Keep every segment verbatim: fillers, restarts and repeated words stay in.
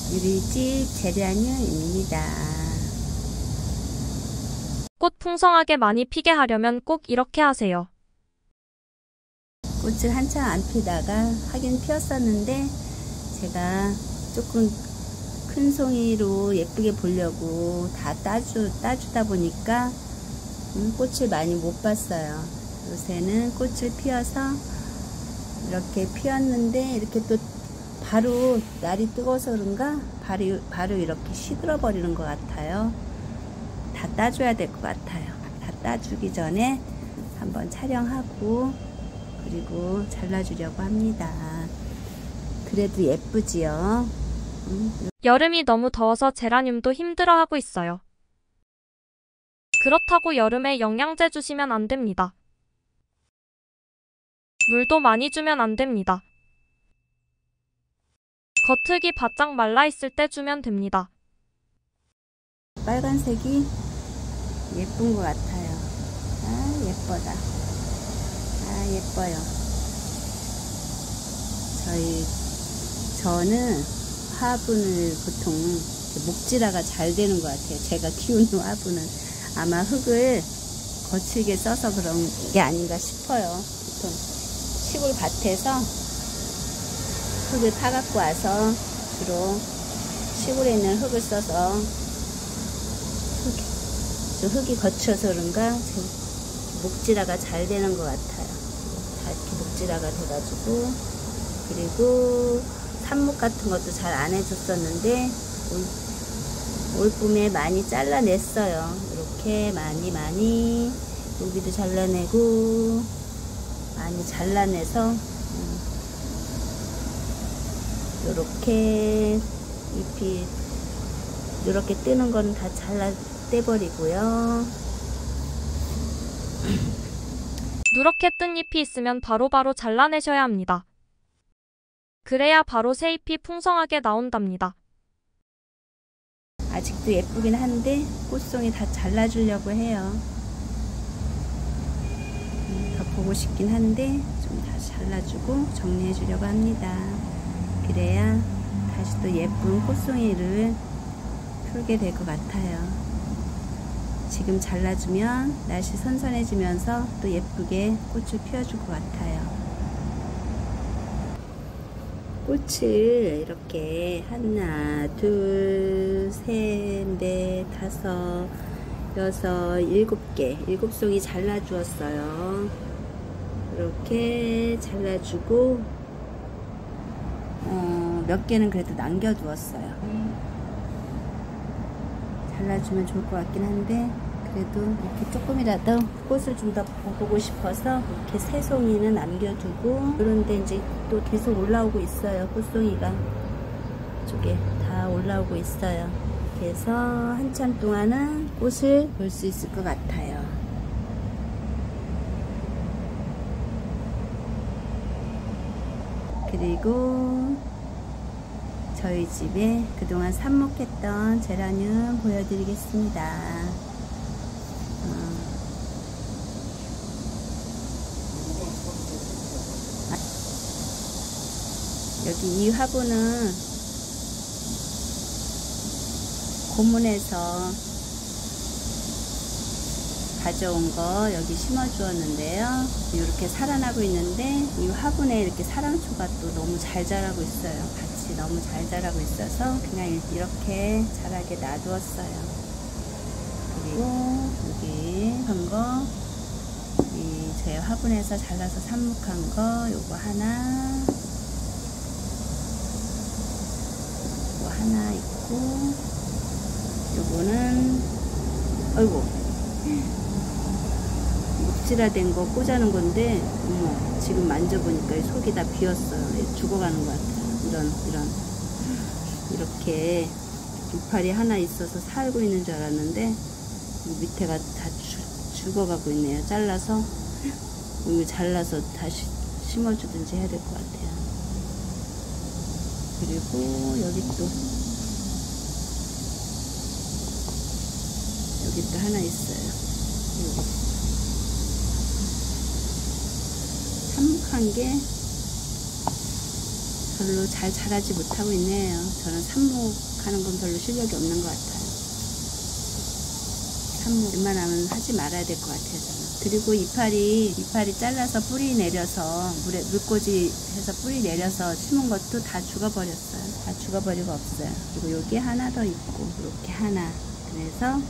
유리집 제라늄입니다. 꽃 풍성하게 많이 피게 하려면 꼭 이렇게 하세요. 꽃을 한참 안 피다가 하긴 피었었는데 제가 조금 큰 송이로 예쁘게 보려고 다 따주, 따주다 보니까 음, 꽃을 많이 못 봤어요. 요새는 꽃을 피워서 이렇게 피었는데 이렇게 또 바로 날이 뜨거워서 그런가 바로, 바로 이렇게 시들어 버리는 것 같아요. 다 따줘야 될 것 같아요. 다 따주기 전에 한번 촬영하고 그리고 잘라주려고 합니다. 그래도 예쁘지요? 음. 여름이 너무 더워서 제라늄도 힘들어하고 있어요. 그렇다고 여름에 영양제 주시면 안 됩니다. 물도 많이 주면 안 됩니다. 겉흙이 바짝 말라있을 때 주면 됩니다. 빨간색이 예쁜 것 같아요. 아, 예뻐다. 아, 예뻐요. 저희, 저는 화분을 보통 목질화가 잘 되는 것 같아요. 제가 키우는 화분은 아마 흙을 거칠게 써서 그런 게 아닌가 싶어요. 보통 시골 밭에서 흙을 파갖고 와서 주로 시골에 있는 흙을 써서 흙, 저 흙이 거쳐서 그런가 목질화가 잘 되는 것 같아요. 다 이렇게 목질화가 돼가지고 그리고 삽목 같은 것도 잘 안 해줬었는데 올, 올 봄에 많이 잘라냈어요. 이렇게 많이 많이 여기도 잘라내고 많이 잘라내서 이렇게 잎이 이렇게 뜨는 건 다 잘라 떼버리고요. 누렇게 뜬 잎이 있으면 바로바로 바로 잘라내셔야 합니다. 그래야 바로 새 잎이 풍성하게 나온답니다. 아직도 예쁘긴 한데 꽃송이 다 잘라주려고 해요. 더 보고 싶긴 한데 좀 다시 잘라주고 정리해 주려고 합니다. 그래야 다시 또 예쁜 꽃송이를 풀게 될 것 같아요. 지금 잘라주면 날씨 선선해지면서 또 예쁘게 꽃을 피워줄 것 같아요. 꽃을 이렇게 하나, 둘, 셋, 넷, 다섯, 여섯, 일곱 개, 일곱 송이 잘라주었어요. 이렇게 잘라주고 어, 몇 개는 그래도 남겨두었어요. 잘라주면 좋을 것 같긴 한데 그래도 이렇게 조금이라도 꽃을 좀 더 보고 싶어서 이렇게 세 송이는 남겨두고 그런데 이제 또 계속 올라오고 있어요. 꽃송이가 이쪽에 다 올라오고 있어요. 그래서 한참 동안은 꽃을 볼 수 있을 것 같아요. 그리고 저희 집에 그동안 삽목했던 제라늄 보여드리겠습니다. 어. 여기 이 화분은 고문에서 가져온 거 여기 심어 주었는데요. 이렇게 살아나고 있는데 이 화분에 이렇게 사랑초가 또 너무 잘 자라고 있어요. 같이 너무 잘 자라고 있어서 그냥 이렇게 자라게 놔두었어요. 그리고 여기 한 거, 이 제 화분에서 잘라서 삽목한 거 요거 하나, 요거 하나 있고, 요거는 아이고 목질화된 거 꽂아놓은 건데 어머 지금 만져보니까 속이 다 비었어요. 죽어가는 것 같아요. 이런 이런 이렇게 이파리 하나 있어서 살고 있는 줄 알았는데 밑에가 다 주, 죽어가고 있네요. 잘라서 이거 잘라서 다시 심어주든지 해야 될 것 같아요. 그리고 여기 또 여기 또 하나 있어요. 여기. 삽목한 게 별로 잘 자라지 못하고 있네요. 저는 삽목하는 건 별로 실력이 없는 것 같아요. 삽목 웬만하면 하지 말아야 될 것 같아요, 저는. 그리고 이파리, 이파리 잘라서 뿌리 내려서, 물에, 물꽂이 해서 뿌리 내려서 심은 것도 다 죽어버렸어요. 다 죽어버리고 없어요. 그리고 여기 하나 더 있고, 이렇게 하나. 그래서,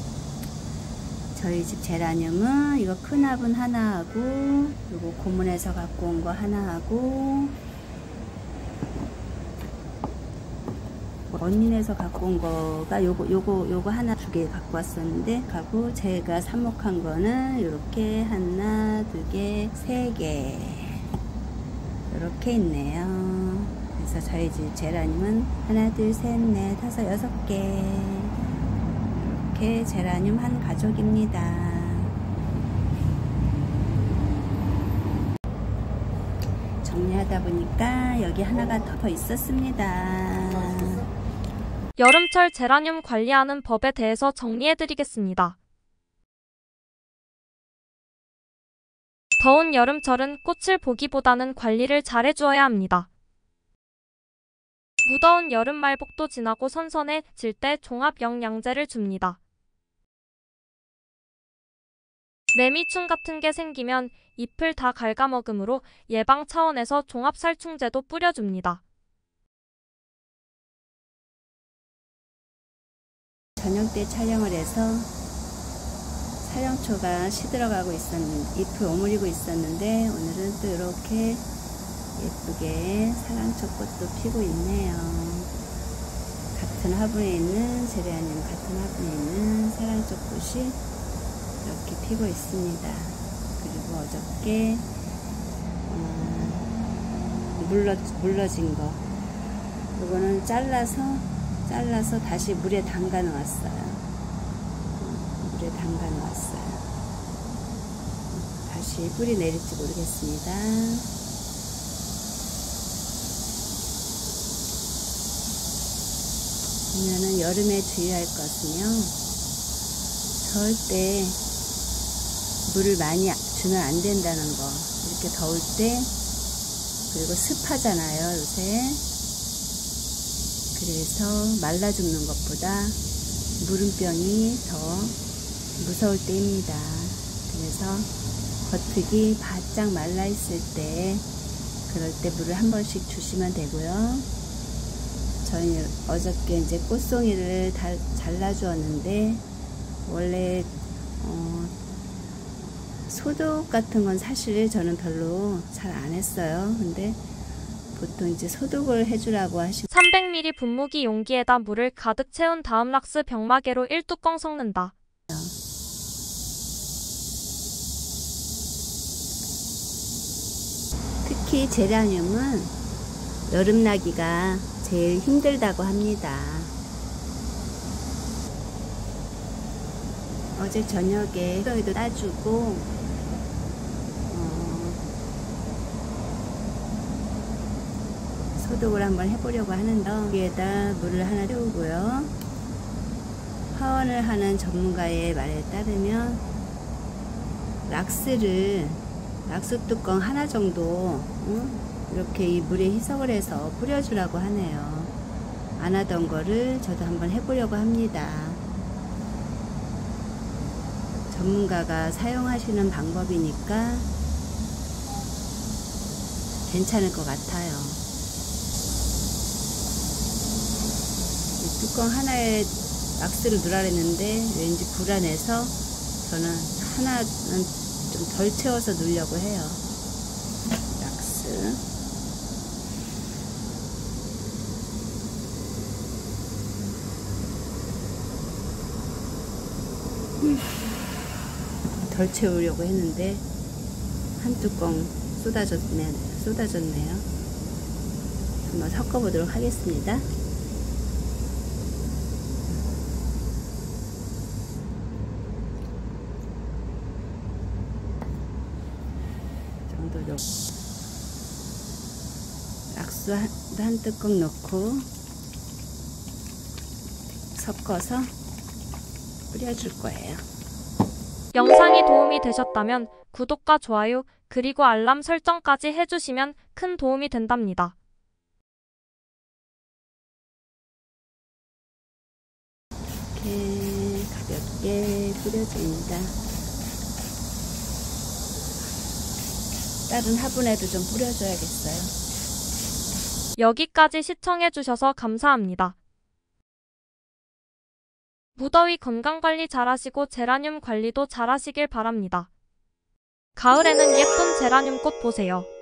저희 집 제라늄은 이거 큰 화분 하나 하고, 그리고 고문에서 갖고 온 거 하나 하고, 언니네에서 갖고 온 거가 요거 요거 요거 하나 두 개 갖고 왔었는데, 하고 제가 삽목한 거는 이렇게 하나 두 개 세 개 이렇게 있네요. 그래서 저희 집 제라늄은 하나 둘 셋 넷 다섯 여섯 개 이렇게 제라늄 한 가족입니다. 정리하다 보니까 여기 하나가 더 있었습니다. 여름철 제라늄 관리하는 법에 대해서 정리해드리겠습니다. 더운 여름철은 꽃을 보기보다는 관리를 잘해주어야 합니다. 무더운 여름 말복도 지나고 선선해질 때 종합 영양제를 줍니다. 매미충 같은 게 생기면 잎을 다 갉아먹으므로 예방 차원에서 종합살충제도 뿌려줍니다. 저녁 때 촬영을 해서 사령초가 시들어가고 있었는데, 잎을 오므리고 있었는데, 오늘은 또 이렇게 예쁘게 사랑초 꽃도 피고 있네요. 같은 화분에 있는 제라늄, 같은 화분에 있는 사랑초 꽃이 이렇게 피고 있습니다. 그리고 어저께 어, 물러, 물러진 거, 이거는 잘라서 잘라서 다시 물에 담가 놓았어요. 물에 담가 놓았어요. 다시 뿌리 내릴지 모르겠습니다. 보면은 여름에 주의할 것은요, 절대 물을 많이 주면 안 된다는 거. 이렇게 더울 때, 그리고 습하잖아요, 요새. 그래서 말라 죽는 것보다 무름병이 더 무서울 때입니다. 그래서 겉흙이 바짝 말라 있을 때, 그럴 때 물을 한 번씩 주시면 되고요. 저희 어저께 이제 꽃송이를 다 잘라 주었는데, 원래 어, 소독 같은 건 사실 저는 별로 잘 안 했어요. 근데 보통 이제 소독을 해주라고 하시고, 삼백 밀리리터 분무기 용기에다 물을 가득 채운 다음 락스 병마개로 일 뚜껑 섞는다. 특히 제라늄은 여름나기가 제일 힘들다고 합니다. 어제 저녁에 소독도 따주고, 소독을 한번 해보려고 하는데, 여기에다 물을 하나 채우고요. 화원을 하는 전문가의 말에 따르면 락스를 락스 뚜껑 하나 정도 응? 이렇게 이 물에 희석을 해서 뿌려주라고 하네요. 안 하던 거를 저도 한번 해보려고 합니다. 전문가가 사용하시는 방법이니까 괜찮을 것 같아요. 뚜껑 하나에 락스를 넣으라 했는데 왠지 불안해서 저는 하나는 좀 덜 채워서 넣으려고 해요. 락스 덜 채우려고 했는데 한 뚜껑 쏟아졌네, 쏟아졌네요. 한번 섞어보도록 하겠습니다. 정도 락스 한, 한 뚜껑 넣고 섞어서 뿌려줄 거예요. 영상이 도움이 되셨다면 구독과 좋아요, 그리고 알람 설정까지 해주시면 큰 도움이 된답니다. 이렇게 가볍게 뿌려줍니다. 다른 화분에도 좀 뿌려줘야겠어요. 여기까지 시청해주셔서 감사합니다. 무더위 건강관리 잘하시고 제라늄 관리도 잘하시길 바랍니다. 가을에는 예쁜 제라늄 꽃 보세요.